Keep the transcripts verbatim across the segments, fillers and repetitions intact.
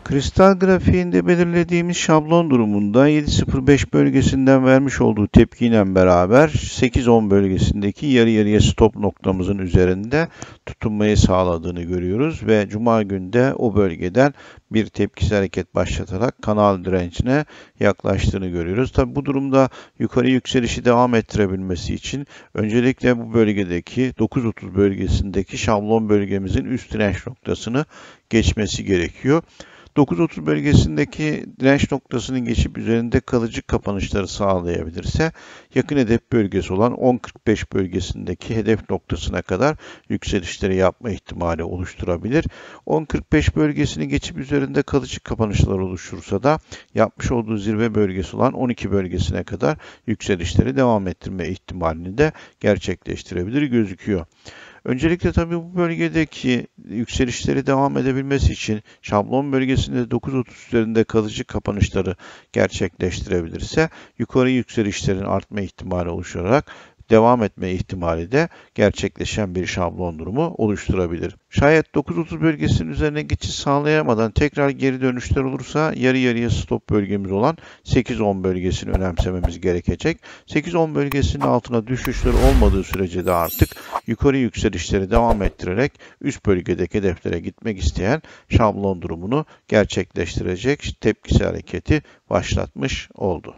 Kristal grafiğinde belirlediğimiz şablon durumunda yedi sıfır beş bölgesinden vermiş olduğu tepkiyle beraber sekiz on bölgesindeki yarı yarıya stop noktamızın üzerinde tutunmayı sağladığını görüyoruz ve Cuma günde o bölgeden bir tepkisel hareket başlatarak kanal direncine yaklaştığını görüyoruz. Tabi bu durumda yukarı yükselişi devam ettirebilmesi için öncelikle bu bölgedeki dokuz otuz bölgesindeki şablon bölgemizin üst direnç noktasını geçmesi gerekiyor. dokuz otuz bölgesindeki direnç noktasının geçip üzerinde kalıcı kapanışları sağlayabilirse yakın hedef bölgesi olan on kırk beş bölgesindeki hedef noktasına kadar yükselişleri yapma ihtimali oluşturabilir. on kırk beş bölgesini geçip üzerinde kalıcı kapanışlar oluşursa da yapmış olduğu zirve bölgesi olan on iki bölgesine kadar yükselişleri devam ettirme ihtimalini de gerçekleştirebilir gözüküyor. Öncelikle tabii bu bölgedeki yükselişleri devam edebilmesi için şablon bölgesinde dokuz otuz üzerinde kalıcı kapanışları gerçekleştirebilirse yukarı yükselişlerin artma ihtimali oluşarak devam etme ihtimali de gerçekleşen bir şablon durumu oluşturabilir. Şayet dokuz otuz bölgesinin üzerine geçiş sağlayamadan tekrar geri dönüşler olursa yarı yarıya stop bölgemiz olan sekiz on bölgesini önemsememiz gerekecek. sekiz on bölgesinin altına düşüşler olmadığı sürece de artık yukarı yükselişleri devam ettirerek üst bölgedeki hedeflere gitmek isteyen şablon durumunu gerçekleştirecek tepkisel hareketi başlatmış oldu.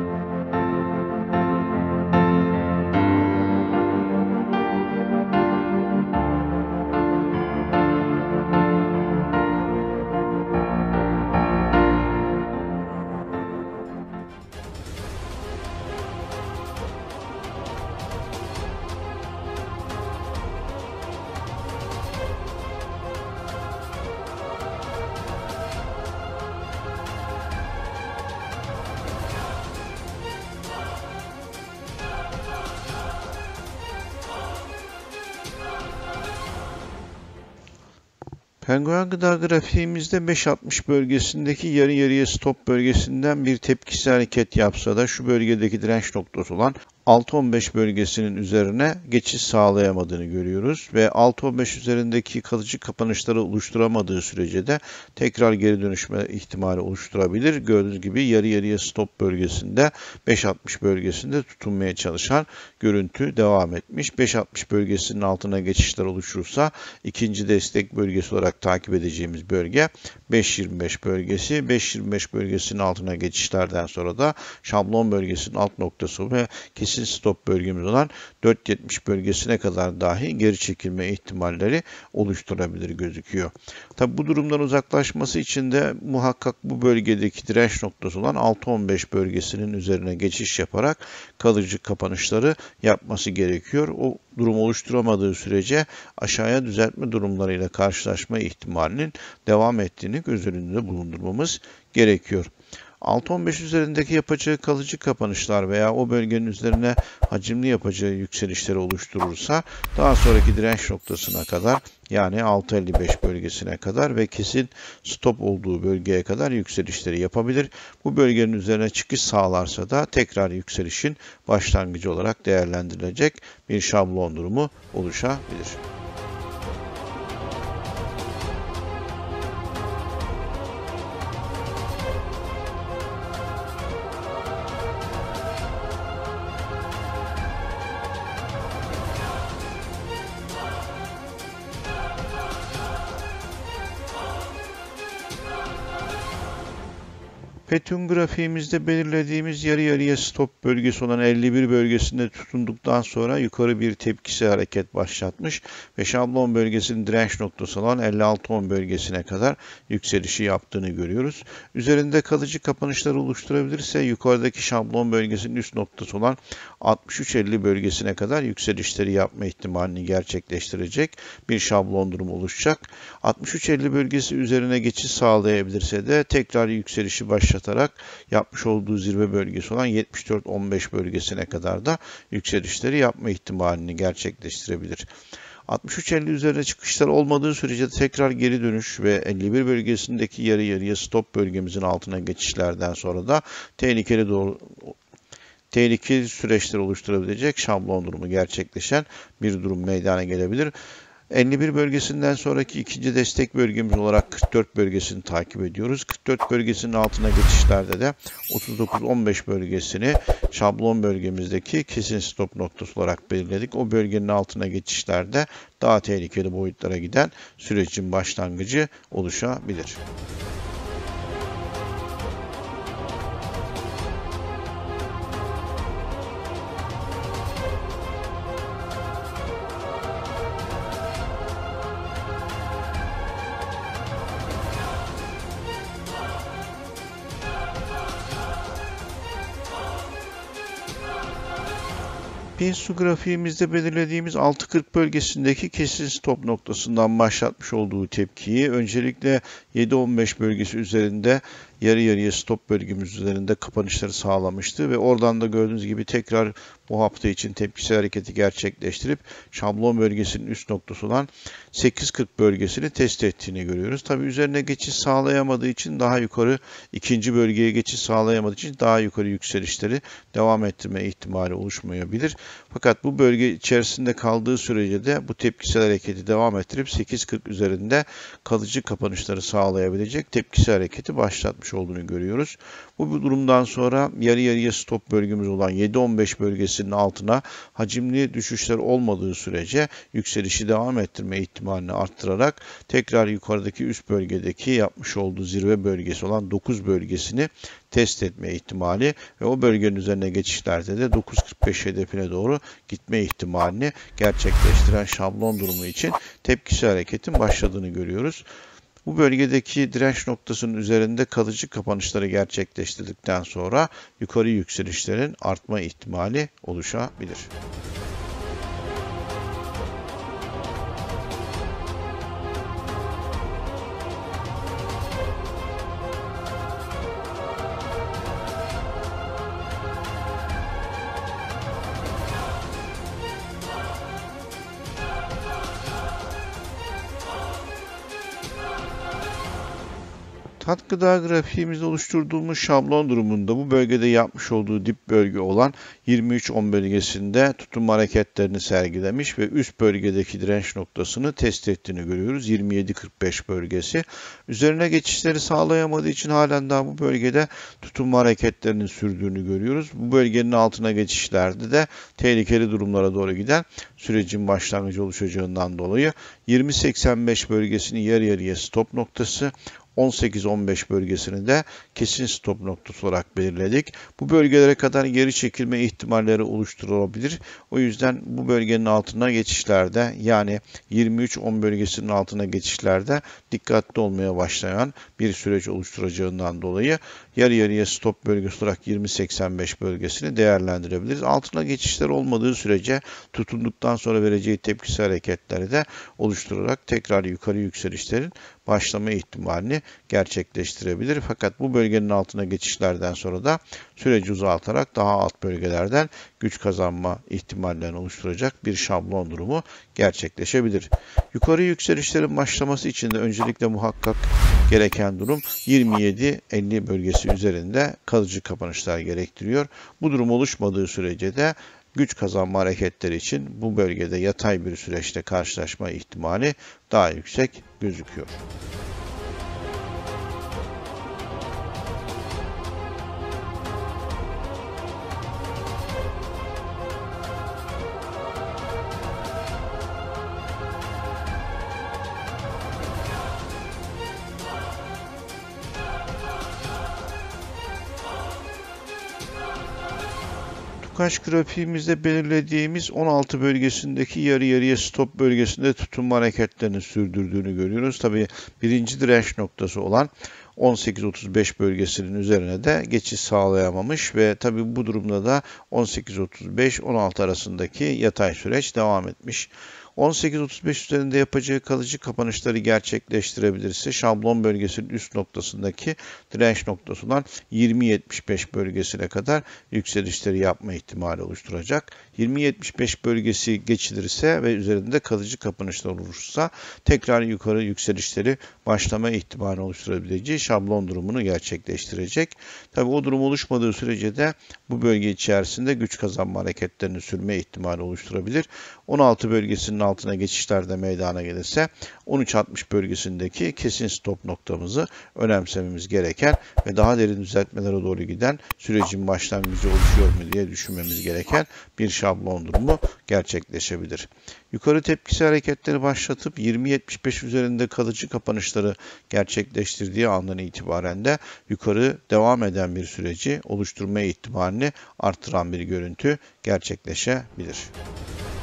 Penguen gıda grafiğimizde beş altmış bölgesindeki yarı yarıya stop bölgesinden bir tepkisel hareket yapsa da şu bölgedeki direnç noktası olan altı on beş bölgesinin üzerine geçiş sağlayamadığını görüyoruz ve altı on beş üzerindeki kalıcı kapanışları oluşturamadığı sürece de tekrar geri dönüşme ihtimali oluşturabilir. Gördüğünüz gibi yarı yarıya stop bölgesinde beş altmış bölgesinde tutunmaya çalışan görüntü devam etmiş. beş altmış bölgesinin altına geçişler oluşursa ikinci destek bölgesi olarak takip edeceğimiz bölge beş yirmi beş bölgesi. beş yirmi beş bölgesinin altına geçişlerden sonra da şablon bölgesinin alt noktası ve kesin stop bölgemiz olan dört yetmiş bölgesine kadar dahi geri çekilme ihtimalleri oluşturabilir gözüküyor. Tabi bu durumdan uzaklaşması için de muhakkak bu bölgedeki direnç noktası olan altı on beş bölgesinin üzerine geçiş yaparak kalıcı kapanışları yapması gerekiyor. O durum oluşturamadığı sürece aşağıya düzeltme durumlarıyla karşılaşma ihtimalinin devam ettiğini göz önünde bulundurmamız gerekiyor. altı on beş üzerindeki yapacağı kalıcı kapanışlar veya o bölgenin üzerine hacimli yapacağı yükselişleri oluşturursa daha sonraki direnç noktasına kadar yani altı elli beş bölgesine kadar ve kesin stop olduğu bölgeye kadar yükselişleri yapabilir. Bu bölgenin üzerine çıkış sağlarsa da tekrar yükselişin başlangıcı olarak değerlendirilecek bir şablon durumu oluşabilir. Petun grafiğimizde belirlediğimiz yarı yarıya stop bölgesi olan elli bir bölgesinde tutunduktan sonra yukarı bir tepkisi hareket başlatmış ve şablon bölgesinin direnç noktası olan elli altı on bölgesine kadar yükselişi yaptığını görüyoruz. Üzerinde kalıcı kapanışlar oluşturabilirse yukarıdaki şablon bölgesinin üst noktası olan altmış üç elli bölgesine kadar yükselişleri yapma ihtimalini gerçekleştirecek bir şablon durumu oluşacak. altmış üç elli bölgesi üzerine geçiş sağlayabilirse de tekrar yükselişi başlatarak yapmış olduğu zirve bölgesi olan yetmiş dört on beş bölgesine kadar da yükselişleri yapma ihtimalini gerçekleştirebilir. altmış üç elli üzerine çıkışlar olmadığı sürece tekrar geri dönüş ve elli bir bölgesindeki yarı yarıya stop bölgemizin altına geçişlerden sonra da tehlikeli doğru tehlikeli süreçler oluşturabilecek şablon durumu gerçekleşen bir durum meydana gelebilir. elli bir bölgesinden sonraki ikinci destek bölgemiz olarak kırk dört bölgesini takip ediyoruz. kırk dört bölgesinin altına geçişlerde de otuz dokuz on beş bölgesini şablon bölgemizdeki kesin stop noktası olarak belirledik. O bölgenin altına geçişlerde daha tehlikeli boyutlara giden sürecin başlangıcı oluşabilir. Pinsu grafiğimizde belirlediğimiz altı kırk bölgesindeki kesin stop noktasından başlatmış olduğu tepkiyi öncelikle yedi on beş bölgesi üzerinde yarı yarıya stop bölgemiz üzerinde kapanışları sağlamıştı ve oradan da gördüğünüz gibi tekrar bu hafta için tepkisel hareketi gerçekleştirip şablon bölgesinin üst noktası olan sekiz kırk bölgesini test ettiğini görüyoruz. Tabi üzerine geçiş sağlayamadığı için daha yukarı ikinci bölgeye geçiş sağlayamadığı için daha yukarı yükselişleri devam ettirme ihtimali oluşmayabilir. Fakat bu bölge içerisinde kaldığı sürece de bu tepkisel hareketi devam ettirip sekiz kırk üzerinde kalıcı kapanışları sağlayabilecek tepkisel hareketi başlatmış olduğunu görüyoruz. Bu durumdan sonra yarı yarıya stop bölgemiz olan yedi on beş bölgesinin altına hacimli düşüşler olmadığı sürece yükselişi devam ettirme ihtimalini arttırarak tekrar yukarıdaki üst bölgedeki yapmış olduğu zirve bölgesi olan dokuz bölgesini test etme ihtimali ve o bölgenin üzerine geçişlerde de dokuz kırk beş hedefine doğru gitme ihtimalini gerçekleştiren şablon durumu için tepkisel hareketin başladığını görüyoruz. Bu bölgedeki direnç noktasının üzerinde kalıcı kapanışları gerçekleştirdikten sonra yukarı yükselişlerin artma ihtimali oluşabilir. Tat gıda grafiğimizde oluşturduğumuz şablon durumunda bu bölgede yapmış olduğu dip bölge olan yirmi üç on bölgesinde tutum hareketlerini sergilemiş ve üst bölgedeki direnç noktasını test ettiğini görüyoruz. yirmi yedi kırk beş bölgesi. Üzerine geçişleri sağlayamadığı için halen daha bu bölgede tutum hareketlerinin sürdüğünü görüyoruz. Bu bölgenin altına geçişlerde de tehlikeli durumlara doğru giden sürecin başlangıcı oluşacağından dolayı yirmi seksen beş bölgesini yarı yarıya stop noktası, on sekiz on beş bölgesini de kesin stop noktası olarak belirledik. Bu bölgelere kadar geri çekilme ihtimalleri oluşturulabilir. O yüzden bu bölgenin altına geçişlerde yani yirmi üç on bölgesinin altına geçişlerde dikkatli olmaya başlayan bir süreç oluşturacağından dolayı yarı yarıya stop bölgesi olarak yirmi seksen beş bölgesini değerlendirebiliriz. Altına geçişler olmadığı sürece tutunduktan sonra vereceği tepkisel hareketleri de oluşturarak tekrar yukarı yükselişlerin başlama ihtimalini gerçekleştirebilir. Fakat bu bölgenin altına geçişlerden sonra da süreci uzaltarak daha alt bölgelerden güç kazanma ihtimallerini oluşturacak bir şablon durumu gerçekleşebilir. Yukarı yükselişlerin başlaması için de öncelikle muhakkak gereken durum yirmi yedi elli bölgesi üzerinde kalıcı kapanışlar gerektiriyor. Bu durum oluşmadığı sürece de güç kazanma hareketleri için bu bölgede yatay bir süreçte karşılaşma ihtimali daha yüksek gözüküyor. Tukaş grafiğimizde belirlediğimiz on altı bölgesindeki yarı yarıya stop bölgesinde tutunma hareketlerini sürdürdüğünü görüyoruz. Tabii birinci direnç noktası olan on sekiz otuz beş bölgesinin üzerine de geçiş sağlayamamış ve tabii bu durumda da on sekiz otuz beş on altı arasındaki yatay süreç devam etmiş. on sekiz otuz beş üzerinde yapacağı kalıcı kapanışları gerçekleştirebilirse şablon bölgesinin üst noktasındaki direnç noktası olan yirmi yetmiş beş bölgesine kadar yükselişleri yapma ihtimali oluşturacak. yirmi yetmiş beş bölgesi geçilirse ve üzerinde kalıcı kapanışlar olursa tekrar yukarı yükselişleri başlama ihtimali oluşturabileceği şablon durumunu gerçekleştirecek. Tabi o durum oluşmadığı sürece de bu bölge içerisinde güç kazanma hareketlerini sürme ihtimali oluşturabilir. on altı bölgesinin altına geçişlerde meydana gelirse on üç altmış bölgesindeki kesin stop noktamızı önemsememiz gereken ve daha derin düzeltmelere doğru giden sürecin başlangıcı oluşuyor mu diye düşünmemiz gereken bir şablon durumu gerçekleşebilir. Yukarı tepkisi hareketleri başlatıp yirmi yetmiş beş üzerinde kalıcı kapanışları gerçekleştirdiği andan itibaren de yukarı devam eden bir süreci oluşturma ihtimalini artıran bir görüntü gerçekleşebilir.